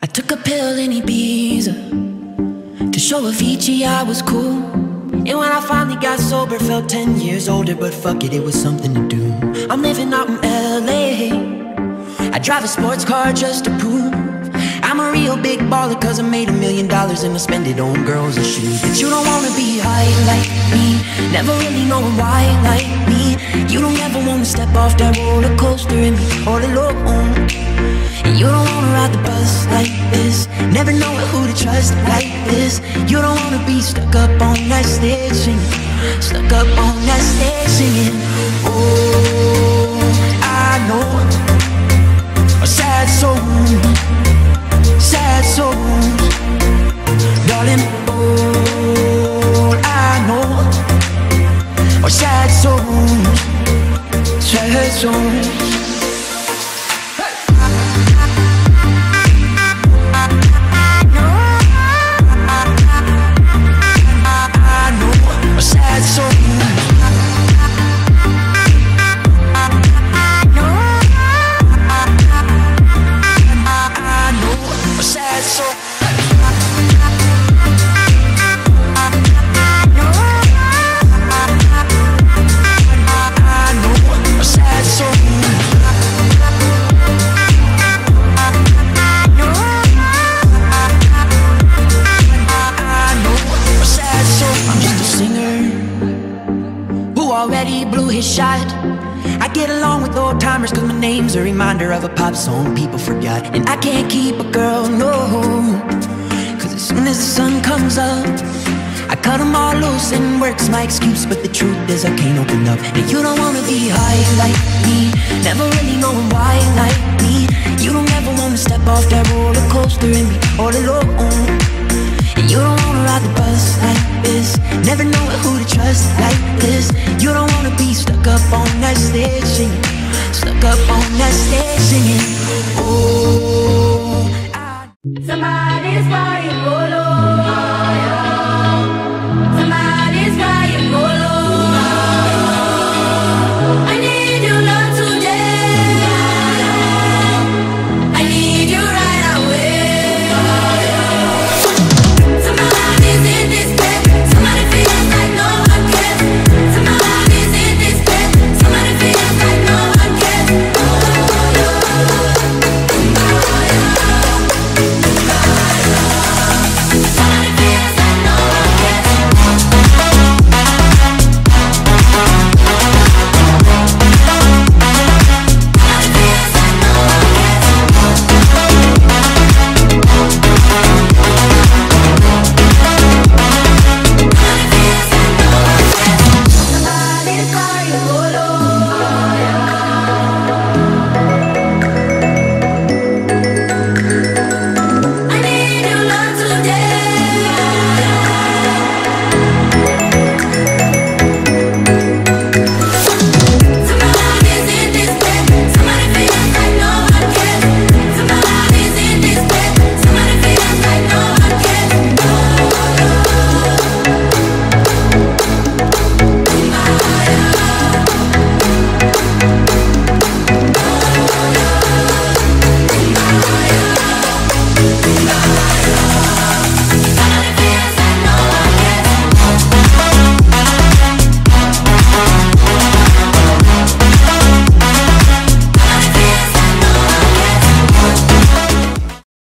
took a pill in Ibiza to show Avicii I was cool. And when I finally got sober, felt 10 years older. But fuck it, it was something to do. I'm living out in LA. I drive a sports car just to prove I'm a real big baller, cause I made $1 million and I spend it on girls and shoes. But you don't wanna be high like me, never really knowing why like me. You don't ever wanna step off that roller coaster and be all alone. And you don't wanna ride the bus like this, never knowing who to trust like this. You don't wanna be stuck up on that stage singing, stuck up on that stage singing. Oh, I know a sad soul, sad souls, darling. All I know are sad souls, sad souls. Already blew his shot. I get along with old timers cause my name's a reminder of a pop song people forgot. And I can't keep a girl, no, cause as soon as the sun comes up, I cut them all loose and work's my excuse. But the truth is I can't open up. And you don't wanna be high like me, never really knowing why like me. You don't ever wanna step off that roller coaster and be all alone. And you don't wanna ride the bus like this, never knowing who to trust like this. You don't wanna be stuck up on that stage singing, stuck up on that stage singing. Oh,